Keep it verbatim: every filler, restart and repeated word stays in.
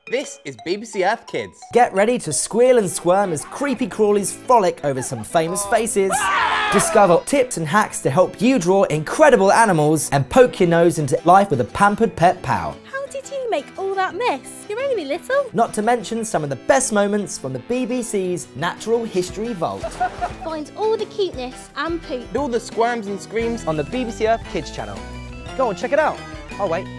This is B B C Earth Kids. Get ready to squeal and squirm as creepy crawlies frolic over some famous faces. Discover tips and hacks to help you draw incredible animals and poke your nose into life with a pampered pet pal. How did you make all that mess? You're only little. Not to mention some of the best moments from the B B C's Natural History Vault. Find all the cuteness and poop. All the squirms and screams on the B B C Earth Kids channel. Go on, check it out. Oh wait,